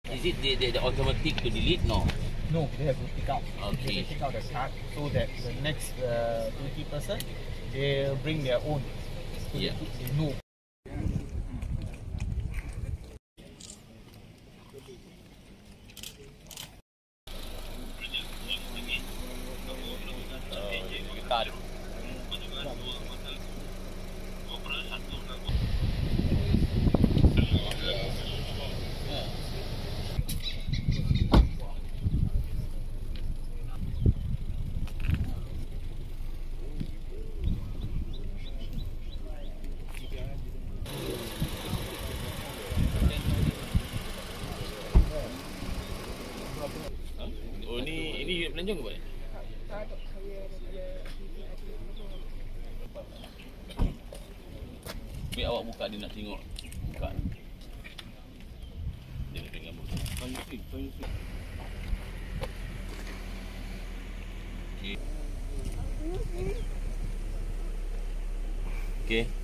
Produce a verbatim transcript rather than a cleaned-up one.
Is it the, the, the automatic to delete? No. No, they have to pick out. Okay. They pick out the card so that the next uh, twenty person, they bring their own. So Yeah. they know. Card. Oh, ni ini unit pelancong ke apa? Biar awak buka, dia nak tengok. Buka. Dia nak pegang buka. Tunjuk, tunjuk. Okey. Okey.